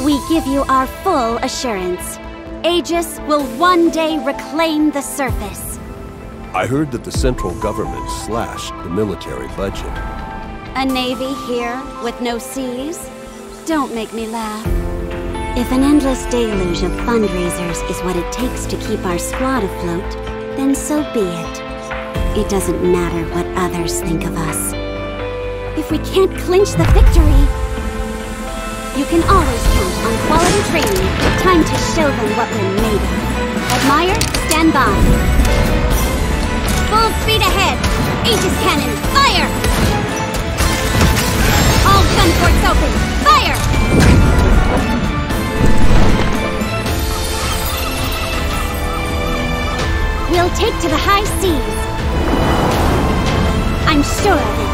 We give you our full assurance. Aegis will one day reclaim the surface. I heard that the central government slashed the military budget. A navy here with no seas? Don't make me laugh. If an endless deluge of fundraisers is what it takes to keep our squad afloat, then so be it. It doesn't matter what others think of us. If we can't clinch the victory, you can always count on quality training. Time to show them what we're made of. Admire, stand by. Full speed ahead. Aegis cannon, fire! All gun ports open, fire! We'll take to the high seas. I'm sure of it.